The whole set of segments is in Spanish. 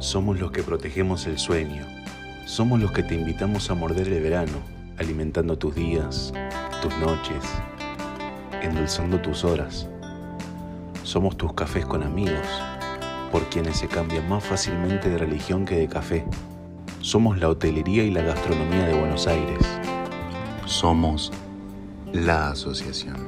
Somos los que protegemos el sueño. Somos los que te invitamos a morder el verano, alimentando tus días, tus noches, endulzando tus horas. Somos tus cafés con amigos, por quienes se cambia más fácilmente de religión que de café. Somos la hotelería y la gastronomía de Buenos Aires. Somos la asociación.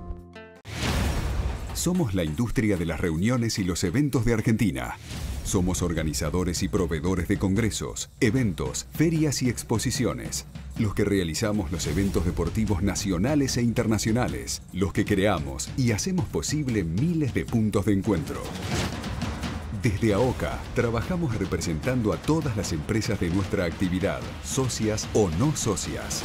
Somos la industria de las reuniones y los eventos de Argentina. Somos organizadores y proveedores de congresos, eventos, ferias y exposiciones. Los que realizamos los eventos deportivos nacionales e internacionales. Los que creamos y hacemos posible miles de puntos de encuentro. Desde AOCA, trabajamos representando a todas las empresas de nuestra actividad, socias o no socias.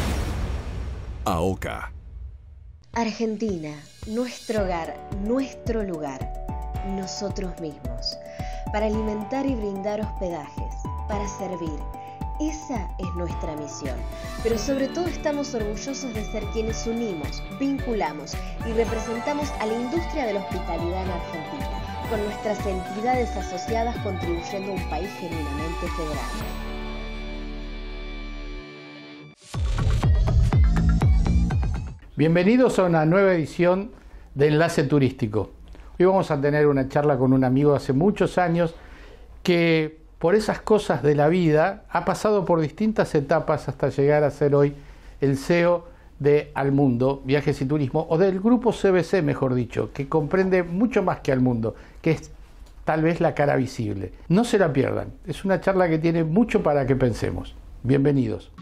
AOCA. Argentina, nuestro hogar, nuestro lugar, nosotros mismos, para alimentar y brindar hospedajes, para servir. Esa es nuestra misión, pero sobre todo estamos orgullosos de ser quienes unimos, vinculamos y representamos a la industria de la hospitalidad en Argentina, con nuestras entidades asociadas contribuyendo a un país genuinamente federal. Bienvenidos a una nueva edición de Enlace Turístico. Hoy vamos a tener una charla con un amigo de hace muchos años que por esas cosas de la vida ha pasado por distintas etapas hasta llegar a ser hoy el CEO de Almundo, Viajes y Turismo, o del grupo CVC, mejor dicho, que comprende mucho más que Almundo, que es tal vez la cara visible. No se la pierdan, es una charla que tiene mucho para que pensemos. Bienvenidos.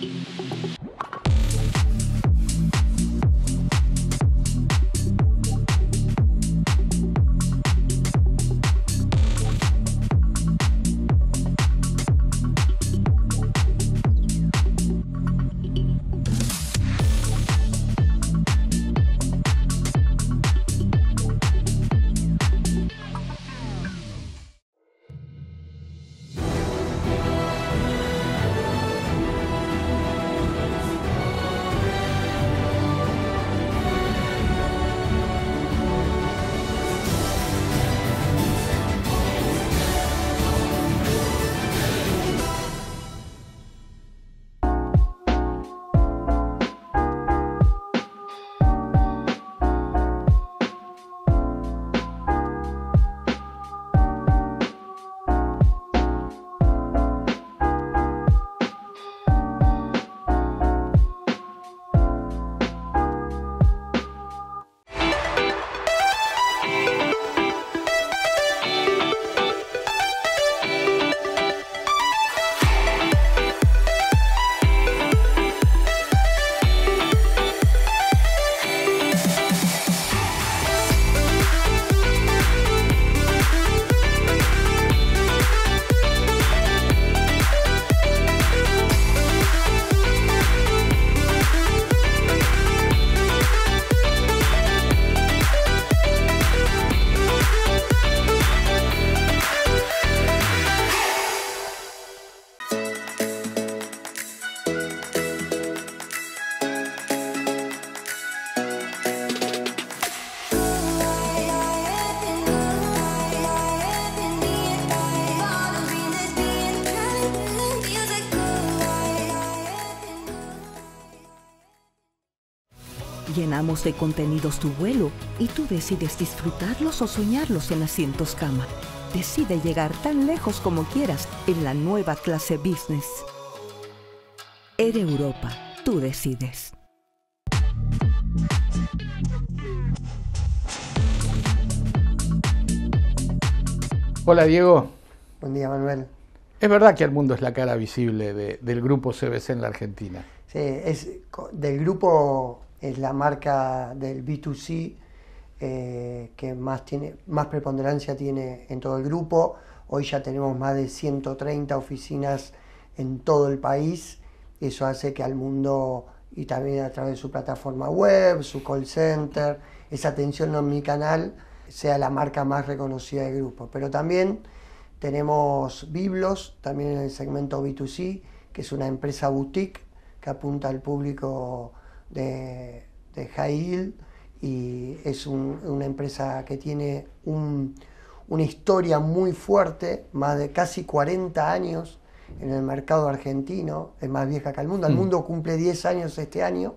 Llenamos de contenidos tu vuelo y tú decides disfrutarlos o soñarlos en asientos cama. Decide llegar tan lejos como quieras en la nueva clase business. Air Europa, tú decides. Hola Diego. Buen día, Manuel. Es verdad que Almundo es la cara visible del grupo CVC en la Argentina. Sí, del grupo es la marca del B2C que más preponderancia tiene en todo el grupo. Hoy ya tenemos más de 130 oficinas en todo el país. Eso hace que Almundo, y también a través de su plataforma web, su call center, esa atención omnicanal, sea la marca más reconocida del grupo. Pero también tenemos Biblos, también en el segmento B2C, que es una empresa boutique que apunta al público de high yield, y es una empresa que tiene un una historia muy fuerte, más de casi 40 años en el mercado argentino, es más vieja que el mundo. El mundo cumple 10 años este año,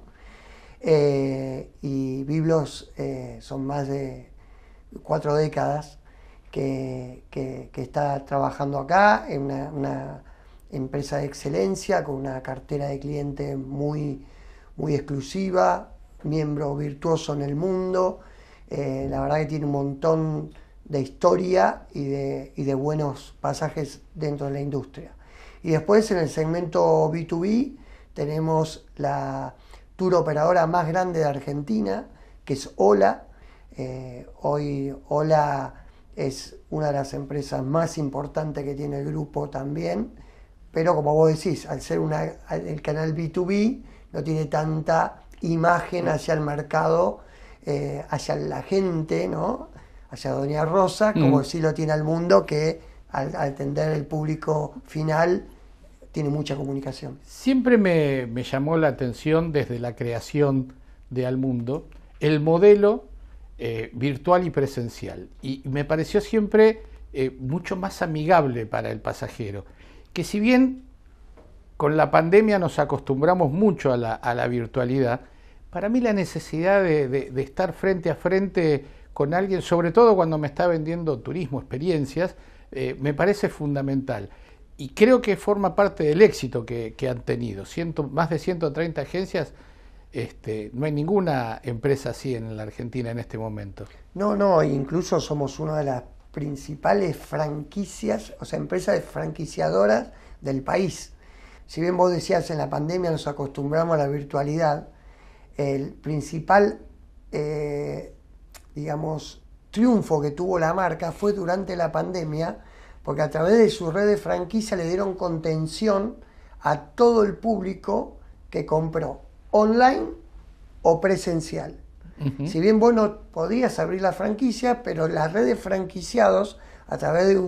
y Biblos son más de 4 décadas que está trabajando acá en una empresa de excelencia, con una cartera de clientes muy, muy exclusiva, miembro virtuoso en el mundo. La verdad que tiene un montón de historia y de buenos pasajes dentro de la industria. Y después en el segmento B2B tenemos la tour operadora más grande de Argentina, que es Ola. Hoy Ola es una de las empresas más importantes que tiene el grupo también, pero como vos decís, al ser el canal B2B no tiene tanta imagen hacia el mercado, hacia la gente, ¿no? Hacia Doña Rosa, como sí lo tiene al mundo, que al atender el público final tiene mucha comunicación. Siempre me llamó la atención desde la creación de Almundo el modelo virtual y presencial, y me pareció siempre mucho más amigable para el pasajero, que si bien con la pandemia nos acostumbramos mucho a la virtualidad, para mí la necesidad de estar frente a frente con alguien, sobre todo cuando me está vendiendo turismo, experiencias, me parece fundamental. Y creo que forma parte del éxito que han tenido. Más de 130 agencias, no hay ninguna empresa así en la Argentina en este momento. No, incluso somos una de las principales franquicias, o sea, empresas franquiciadoras del país. Si bien vos decías, en la pandemia nos acostumbramos a la virtualidad, el principal, triunfo que tuvo la marca fue durante la pandemia, porque a través de su red de franquicia le dieron contención a todo el público que compró online o presencial. Si bien vos no podías abrir la franquicia, pero la red de franquiciados, a través de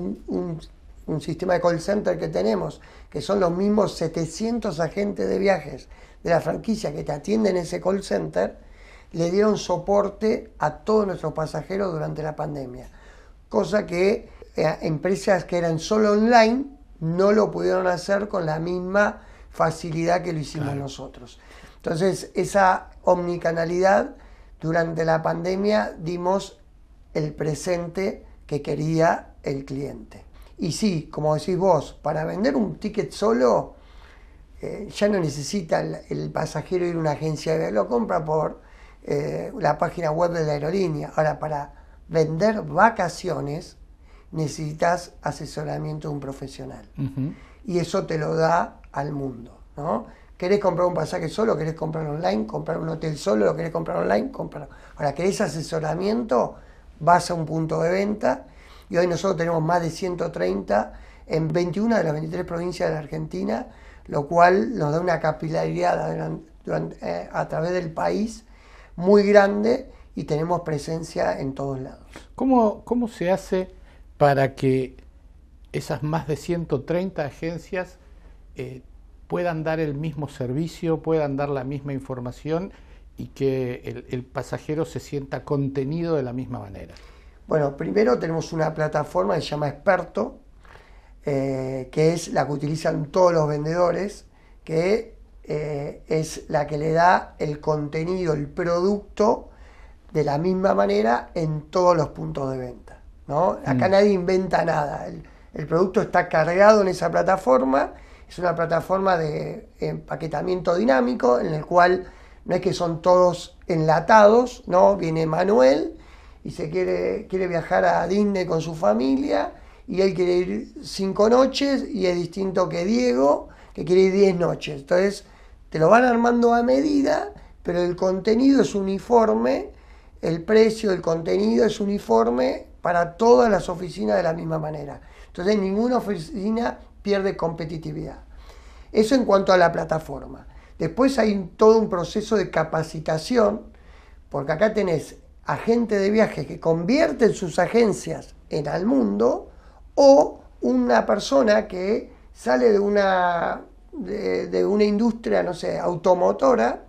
un sistema de call center que tenemos, que son los mismos 700 agentes de viajes de la franquicia que te atienden en ese call center, le dieron soporte a todos nuestros pasajeros durante la pandemia. Cosa que empresas que eran solo online no lo pudieron hacer con la misma facilidad que lo hicimos nosotros. Entonces, esa omnicanalidad, durante la pandemia dimos el presente que quería el cliente. Y sí, como decís vos, para vender un ticket solo, ya no necesita el pasajero ir a una agencia de viajes, lo compra por la página web de la aerolínea. Ahora, para vender vacaciones necesitas asesoramiento de un profesional. Y eso te lo da Almundo, ¿no? ¿Querés comprar un pasaje solo? ¿Querés comprar online? ¿Comprar un hotel solo? ¿Lo querés comprar online? Comprarlo. Ahora, ¿querés asesoramiento? Vas a un punto de venta, y hoy nosotros tenemos más de 130 en 21 de las 23 provincias de la Argentina, lo cual nos da una capilaridad a través del país muy grande, y tenemos presencia en todos lados. ¿Cómo se hace para que esas más de 130 agencias puedan dar el mismo servicio, puedan dar la misma información y que el pasajero se sienta contenido de la misma manera? Bueno, primero tenemos una plataforma que se llama Experto, que es la que utilizan todos los vendedores, que es la que le da el contenido, el producto, de la misma manera en todos los puntos de venta, ¿no? Acá nadie inventa nada. El producto está cargado en esa plataforma. Es una plataforma de empaquetamiento dinámico, en el cual no es que son todos enlatados, ¿no? Viene Manuel y quiere viajar a Disney con su familia, y él quiere ir 5 noches, y es distinto que Diego, que quiere ir 10 noches. Entonces, te lo van armando a medida, pero el contenido es uniforme, el precio del contenido es uniforme para todas las oficinas de la misma manera. Entonces, ninguna oficina pierde competitividad. Eso en cuanto a la plataforma. Después hay todo un proceso de capacitación, porque acá tenés agentes de viajes que convierten sus agencias en Almundo, o una persona que sale de una industria, no sé, automotora.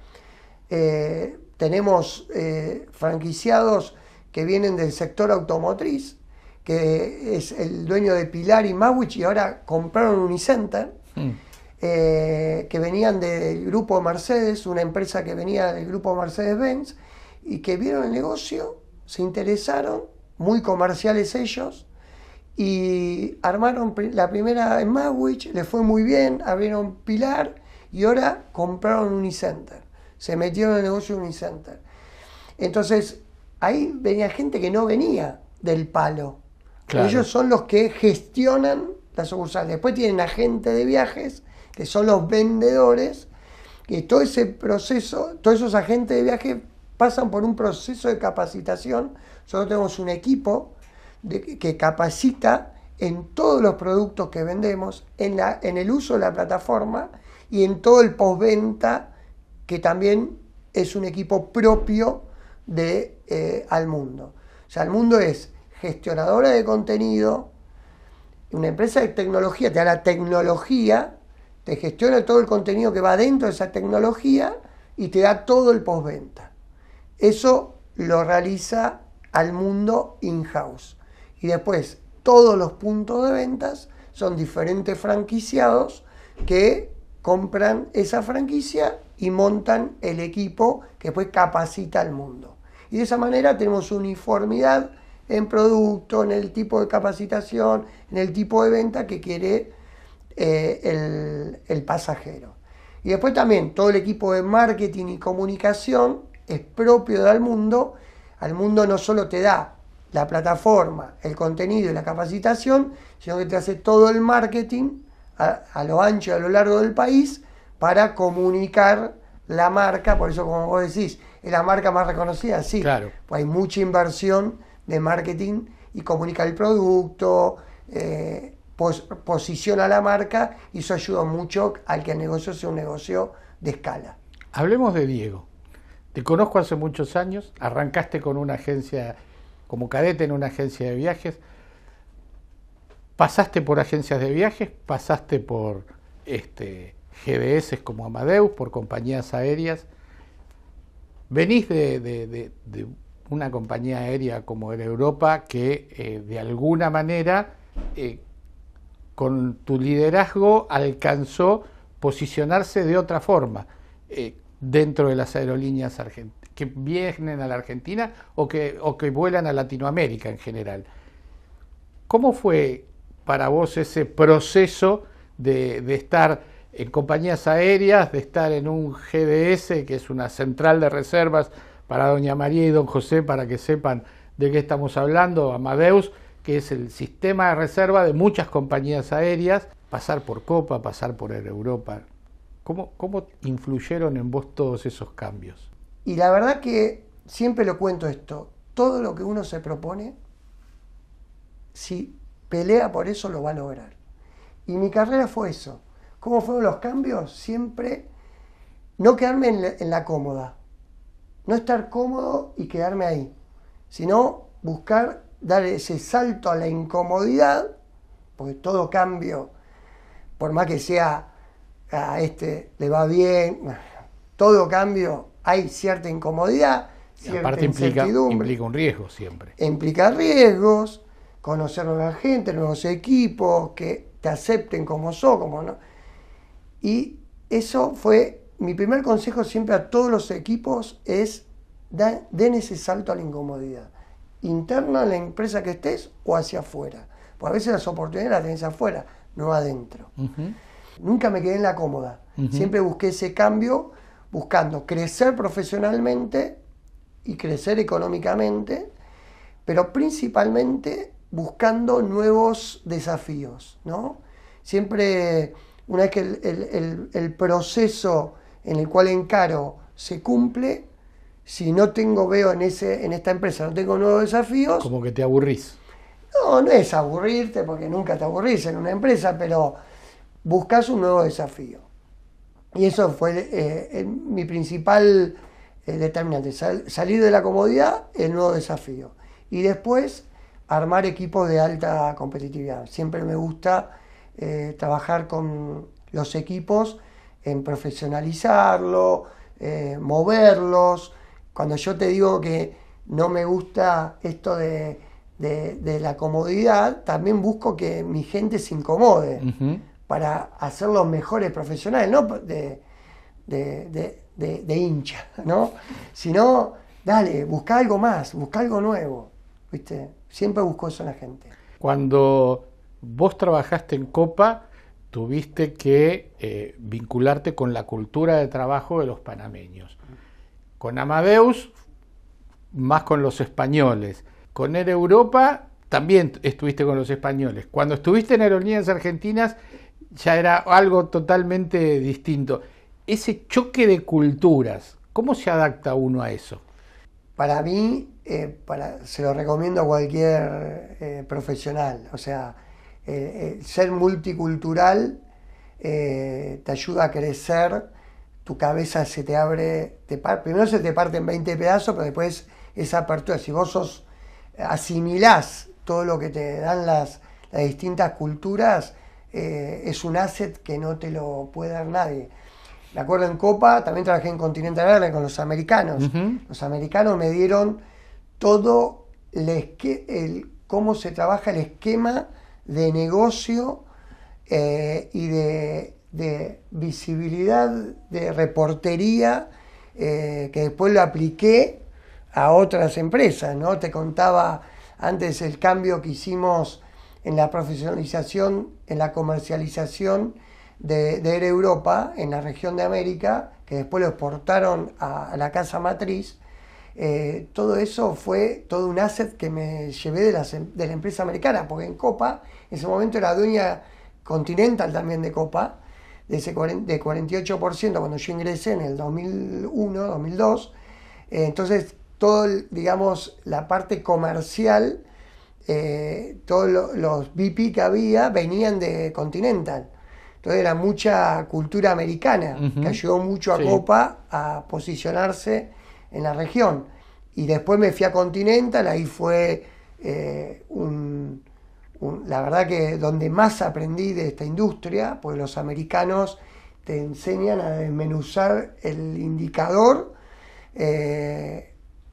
Tenemos franquiciados que vienen del sector automotriz, que es el dueño de Pilar y Mawich, y ahora compraron Unicenter, que venían del grupo Mercedes, una empresa que venía del grupo Mercedes-Benz, y que vieron el negocio, se interesaron, muy comerciales ellos, y armaron la primera en Mawich, les fue muy bien, abrieron Pilar, y ahora compraron Unicenter, se metieron en el negocio de Unicenter. Entonces, ahí venía gente que no venía del palo. Claro. Ellos son los que gestionan las sucursales. Después tienen agentes de viajes, que son los vendedores, que todo ese proceso, todos esos agentes de viaje pasan por un proceso de capacitación. Nosotros tenemos un equipo que capacita en todos los productos que vendemos, en el uso de la plataforma y en todo el postventa, que también es un equipo propio de Almundo. O sea, Almundo es gestionadora de contenido, una empresa de tecnología, te da la tecnología, te gestiona todo el contenido que va dentro de esa tecnología y te da todo el postventa. Eso lo realiza Almundo in-house. Y después todos los puntos de ventas son diferentes franquiciados que compran esa franquicia y montan el equipo que después capacita al mundo. Y de esa manera tenemos uniformidad en producto, en el tipo de capacitación, en el tipo de venta que quiere el pasajero. Y después también todo el equipo de marketing y comunicación es propio de Almundo. Almundo no solo te da la plataforma, el contenido y la capacitación, sino que te hace todo el marketing a lo ancho y a lo largo del país para comunicar la marca. Por eso, como vos decís, es la marca más reconocida, sí. Claro. Pues hay mucha inversión de marketing y comunica el producto, posiciona la marca, y eso ayuda mucho al que el negocio sea un negocio de escala. Hablemos de Diego. Te conozco hace muchos años, arrancaste con una agencia, como cadete en una agencia de viajes, pasaste por agencias de viajes, pasaste por GDS como Amadeus, por compañías aéreas. Venís de una compañía aérea como Air Europa que de alguna manera con tu liderazgo alcanzó posicionarse de otra forma dentro de las aerolíneas que vienen a la Argentina o que vuelan a Latinoamérica en general. ¿Cómo fue para vos ese proceso de estar en compañías aéreas, de estar en un GDS, que es una central de reservas para doña María y don José, para que sepan de qué estamos hablando, Amadeus, que es el sistema de reserva de muchas compañías aéreas, pasar por Copa, pasar por Air Europa? ¿Cómo influyeron en vos todos esos cambios? Y la verdad que siempre lo cuento esto, todo lo que uno se propone, si pelea por eso lo va a lograr. Y mi carrera fue eso. ¿Cómo fueron los cambios? Siempre no quedarme en la cómoda, no estar cómodo y quedarme ahí, sino buscar dar ese salto a la incomodidad, porque todo cambio, por más que sea a le va bien, todo cambio hay cierta incomodidad, cierta aparte incertidumbre. Implica un riesgo siempre. Implica riesgos, conocer nueva gente, nuevos equipos, que te acepten como sos, como no. Y eso fue mi primer consejo siempre a todos los equipos, es den ese salto a la incomodidad, interna en la empresa que estés o hacia afuera. Porque a veces las oportunidades las tenés afuera, no adentro. Uh-huh. Nunca me quedé en la cómoda. Uh-huh. Siempre busqué ese cambio, buscando crecer profesionalmente y crecer económicamente, pero principalmente buscando nuevos desafíos, ¿no? Siempre, una vez que el proceso en el cual encaro se cumple, si no veo en esta empresa, no tengo nuevos desafíos... Como que te aburrís. No es aburrirte, porque nunca te aburrís en una empresa, pero buscas un nuevo desafío. Y eso fue mi principal determinante, salir de la comodidad, el nuevo desafío. Y después, armar equipos de alta competitividad. Siempre me gusta trabajar con los equipos en profesionalizarlo, moverlos. Cuando yo te digo que no me gusta esto de de la comodidad, también busco que mi gente se incomode para hacer los mejores profesionales, no de hincha, ¿no? Sino, dale, busca algo más, busca algo nuevo, ¿viste? Siempre busco eso en la gente. Cuando vos trabajaste en Copa, tuviste que vincularte con la cultura de trabajo de los panameños. Con Amadeus, más con los españoles. Con Air Europa, también estuviste con los españoles. Cuando estuviste en Aerolíneas Argentinas, ya era algo totalmente distinto. Ese choque de culturas, ¿cómo se adapta uno a eso? Para mí, se lo recomiendo a cualquier profesional. O sea, ser multicultural te ayuda a crecer, tu cabeza se te abre, primero se te parte en 20 pedazos, pero después esa apertura. Si vos asimilás todo lo que te dan las distintas culturas, es un asset que no te lo puede dar nadie. Me acuerdo en Copa, también trabajé en Continental Airlines con los americanos. Los americanos me dieron todo cómo se trabaja el esquema de negocio y de visibilidad, de reportería, que después lo apliqué a otras empresas, ¿no? Te contaba antes el cambio que hicimos en la profesionalización, en la comercialización de Air Europa en la región de América, que después lo exportaron a la casa matriz. Todo eso fue todo un asset que me llevé de la empresa americana, porque en Copa, en ese momento era dueña Continental también de Copa, de 48% cuando yo ingresé en el 2001, 2002. Entonces, digamos, la parte comercial, todos los VP que había venían de Continental. Entonces era mucha cultura americana, que ayudó mucho a Copa a posicionarse en la región. Y después me fui a Continental, ahí fue la verdad que donde más aprendí de esta industria, porque los americanos te enseñan a desmenuzar el indicador, te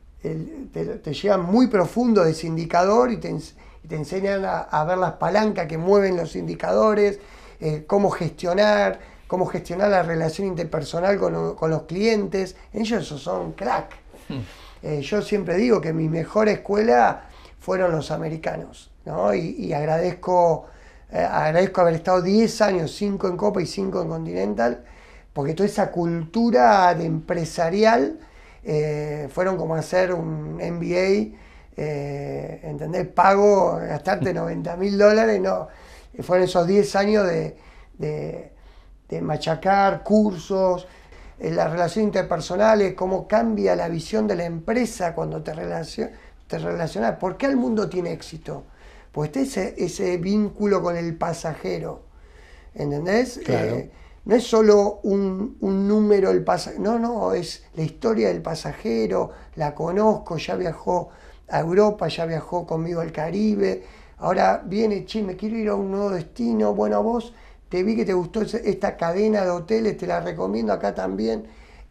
llevan muy profundo de ese indicador y te enseñan a ver las palancas que mueven los indicadores, cómo gestionar la relación interpersonal con los clientes. Ellos son crack. Yo siempre digo que mi mejor escuela fueron los americanos, ¿no? Y agradezco haber estado 10 años, 5 en Copa y 5 en Continental, porque toda esa cultura de empresarial fueron como hacer un MBA, ¿entendés? Pago, gastarte $90,000, no. Fueron esos 10 años de machacar cursos, las relaciones interpersonales, cómo cambia la visión de la empresa cuando te relacionas. ¿Por qué el mundo tiene éxito? Pues está ese vínculo con el pasajero, ¿entendés? Claro. No es solo un número el pasajero, no, es la historia del pasajero, la conozco, ya viajó a Europa, ya viajó conmigo al Caribe, ahora viene, me quiero ir a un nuevo destino, bueno, a vos te vi que te gustó esta cadena de hoteles, te la recomiendo acá también.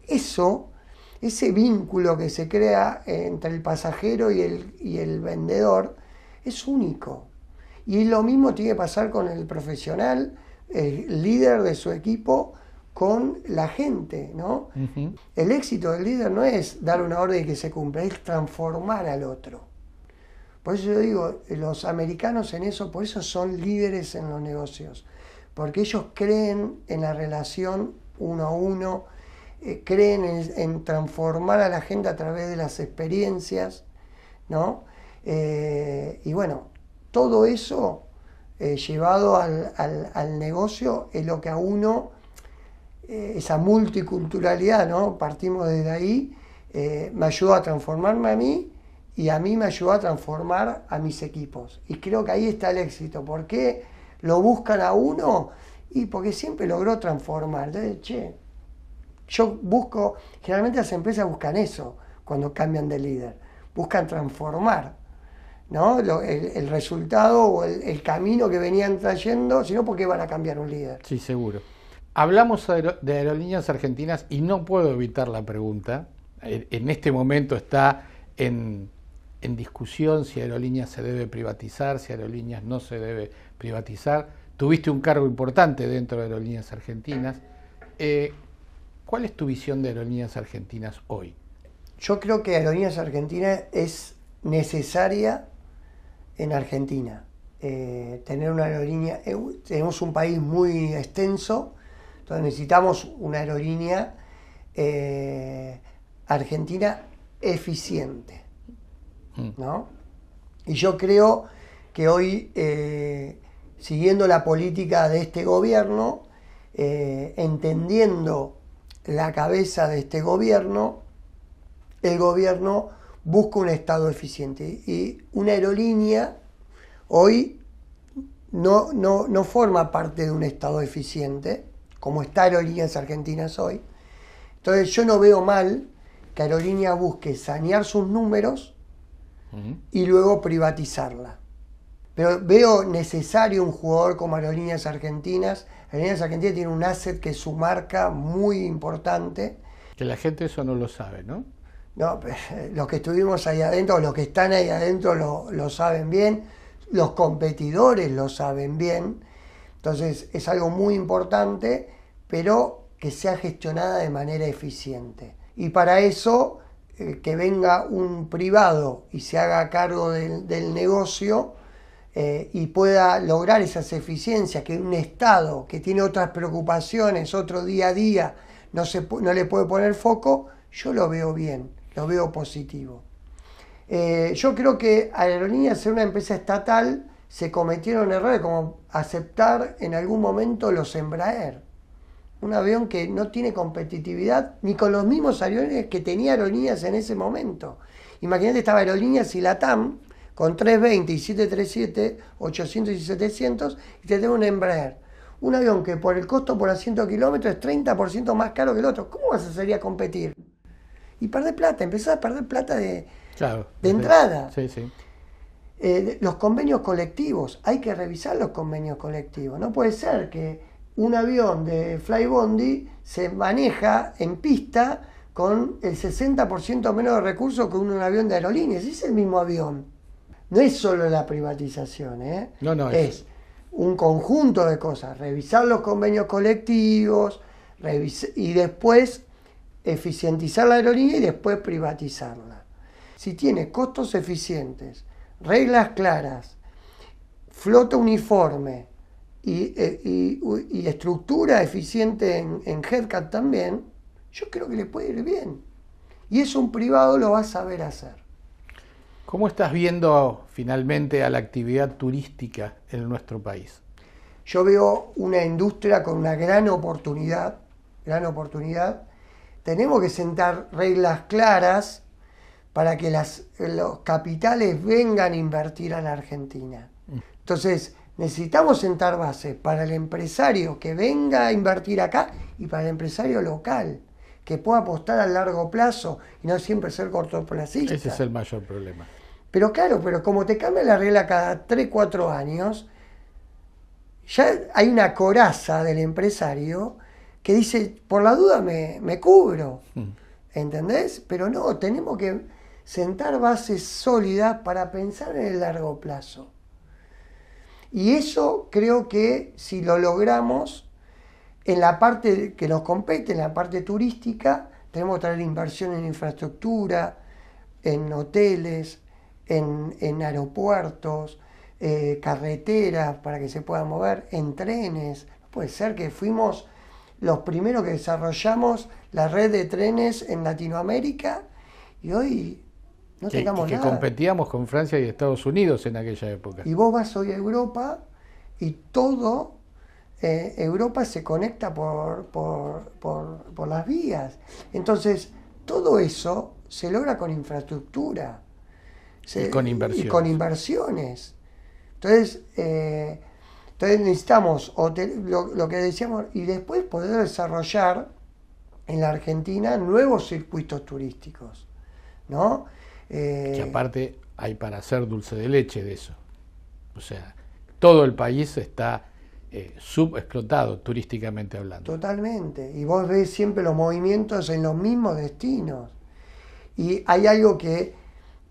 Ese vínculo que se crea entre el pasajero y el vendedor es único. Y lo mismo tiene que pasar con el profesional, el líder de su equipo, con la gente, ¿no? El éxito del líder no es dar una orden y que se cumpla, es transformar al otro. Por eso yo digo, los americanos en eso, por eso son líderes en los negocios, porque ellos creen en la relación uno a uno, creen en transformar a la gente a través de las experiencias, ¿no? Y bueno, todo eso llevado al negocio es lo que a uno, esa multiculturalidad, ¿no? Partimos desde ahí, me ayudó a transformarme a mí y a mí me ayudó a transformar a mis equipos. Y creo que ahí está el éxito. ¿Por qué lo buscan a uno? Y porque siempre logró transformar. Entonces, yo busco, generalmente las empresas buscan eso cuando cambian de líder, buscan transformar, ¿no? El resultado o el camino que venían trayendo, sino porque van a cambiar un líder. Sí, seguro. Hablamos de Aerolíneas Argentinas y no puedo evitar la pregunta. En este momento está en en discusión si Aerolíneas se debe privatizar, si Aerolíneas no se debe privatizar. Tuviste un cargo importante dentro de Aerolíneas Argentinas. ¿Cuál es tu visión de Aerolíneas Argentinas hoy? Yo creo que Aerolíneas Argentinas es necesaria en Argentina. Tener una aerolínea, tenemos un país muy extenso, entonces necesitamos una aerolínea argentina eficiente, ¿no? Y yo creo que hoy, siguiendo la política de este gobierno, entendiendo la cabeza de este gobierno, el gobierno busca un Estado eficiente. Y una aerolínea hoy no forma parte de un Estado eficiente, como está Aerolíneas Argentinas hoy. Entonces yo no veo mal que Aerolíneas busque sanear sus números y luego privatizarla. Pero veo necesario un jugador como Aerolíneas Argentinas. Aerolíneas Argentinas tiene un asset que es su marca muy importante. Que la gente eso no lo sabe, ¿no? No, los que estuvimos ahí adentro, los que están ahí adentro lo saben bien, los competidores lo saben bien. Entonces es algo muy importante, pero que sea gestionada de manera eficiente. Y para eso, que venga un privado y se haga cargo del negocio y pueda lograr esas eficiencias que un Estado que tiene otras preocupaciones, otro día a día, no le puede poner foco, yo lo veo bien, lo veo positivo. Yo creo que Aerolíneas, ser una empresa estatal, se cometieron errores como aceptar en algún momento los Embraer. Un avión que no tiene competitividad ni con los mismos aviones que tenía Aerolíneas en ese momento. Imagínate, estaba Aerolíneas y LATAM con 320 y 737, 800 y 700, y te tengo un Embraer. Un avión que por el costo por asiento de kilómetros es 30% más caro que el otro. ¿Cómo vas a salir a competir? Y perder plata, empezás a perder plata de entrada. Sí, sí. Los convenios colectivos, hay que revisar los convenios colectivos. No puede ser que un avión de Flybondi se maneja en pista con el 60% menos de recursos que un avión de Aerolíneas. Es el mismo avión. No es solo la privatización, No, es un conjunto de cosas. Revisar los convenios colectivos y después eficientizar la aerolínea y después privatizarla. Si tiene costos eficientes, reglas claras, flota uniforme y estructura eficiente en headcount también, yo creo que le puede ir bien. Y eso un privado lo va a saber hacer. ¿Cómo estás viendo finalmente a la actividad turística en nuestro país? Yo veo una industria con una gran oportunidad. Tenemos que sentar reglas claras para que los capitales vengan a invertir a la Argentina. Entonces, necesitamos sentar bases para el empresario que venga a invertir acá y para el empresario local, que pueda apostar a largo plazo y no siempre ser cortoplacista. Ese es el mayor problema. Pero claro, como te cambia la regla cada 3-4 años, ya hay una coraza del empresario que dice, por la duda me cubro. ¿Entendés? Pero no, tenemos que sentar bases sólidas para pensar en el largo plazo. Y eso creo que si lo logramos, en la parte que nos compete, en la parte turística, tenemos que traer inversión en infraestructura, en hoteles, en aeropuertos, carreteras para que se puedan mover, en trenes. No puede ser que fuimos los primeros que desarrollamos la red de trenes en Latinoamérica y hoy no tengamos nada. Que competíamos con Francia y Estados Unidos en aquella época. Y vos vas hoy a Europa y todo Europa se conecta por las vías. Entonces, todo eso se logra con infraestructura. Y con inversiones. Y con inversiones. Entonces necesitamos lo que decíamos, y después poder desarrollar en la Argentina nuevos circuitos turísticos, ¿no? Que aparte hay para hacer dulce de leche de eso. O sea, todo el país está subexplotado turísticamente hablando. Totalmente. Y vos ves siempre los movimientos en los mismos destinos. Y hay algo que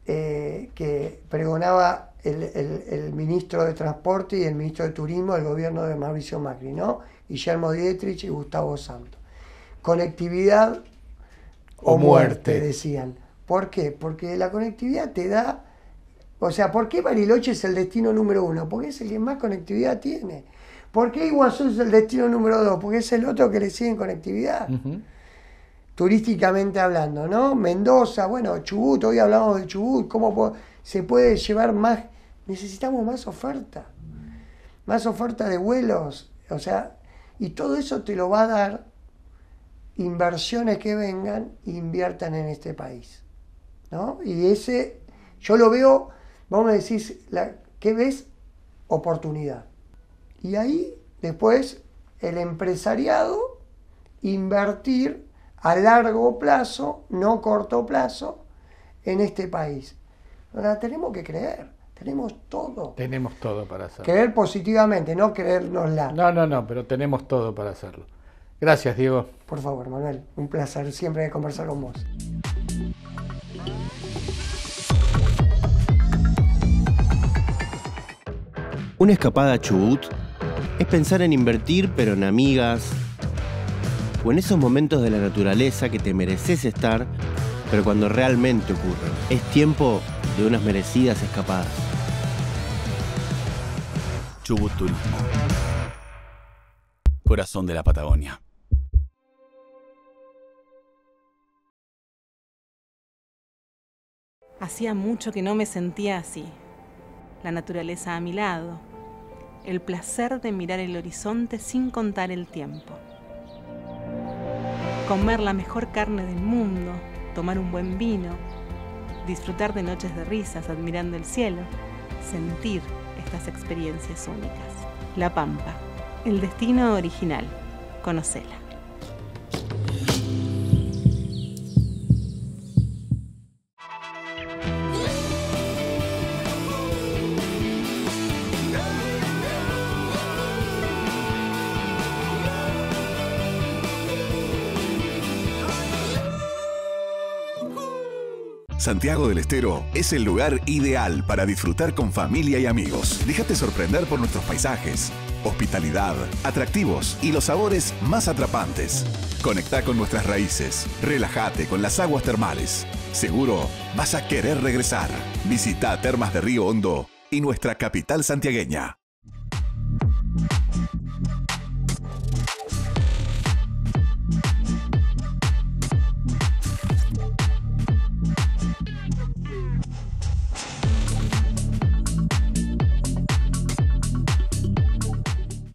que pregonaba el ministro de Transporte y el ministro de Turismo del gobierno de Mauricio Macri, ¿no? Guillermo Dietrich y Gustavo Santos. Conectividad o muerte, decían. ¿Por qué? Porque la conectividad te da... O sea, ¿por qué Bariloche es el destino número 1? Porque es el que más conectividad tiene. ¿Por qué Iguazú es el destino número 2? Porque es el otro que le sigue en conectividad. Turísticamente hablando, ¿no? Mendoza, bueno, Chubut, hoy hablamos de Chubut, ¿cómo se puede llevar más? Necesitamos más oferta de vuelos, o sea, y todo eso te lo va a dar inversiones que vengan e inviertan en este país, ¿no? Y ese, yo lo veo, vos me decís, ¿qué ves? Oportunidad. Y ahí, después, el empresariado, invertir a largo plazo, no corto plazo, en este país. Ahora, tenemos que creer, tenemos todo. Tenemos todo para hacerlo. Creer positivamente, no creérnosla. No, pero tenemos todo para hacerlo. Gracias, Diego. Por favor, Manuel, un placer siempre de conversar con vos. Una escapada a Chubut es pensar en invertir, pero en amigas, o en esos momentos de la naturaleza que te mereces estar, pero cuando realmente ocurren. Es tiempo de unas merecidas escapadas. Chubut Turismo. Corazón de la Patagonia. Hacía mucho que no me sentía así. La naturaleza a mi lado. El placer de mirar el horizonte sin contar el tiempo. Comer la mejor carne del mundo, tomar un buen vino, disfrutar de noches de risas admirando el cielo, sentir estas experiencias únicas. La Pampa, el destino original. Conocela. Santiago del Estero es el lugar ideal para disfrutar con familia y amigos. Déjate sorprender por nuestros paisajes, hospitalidad, atractivos y los sabores más atrapantes. Conectá con nuestras raíces, relájate con las aguas termales. Seguro vas a querer regresar. Visita Termas de Río Hondo y nuestra capital santiagueña.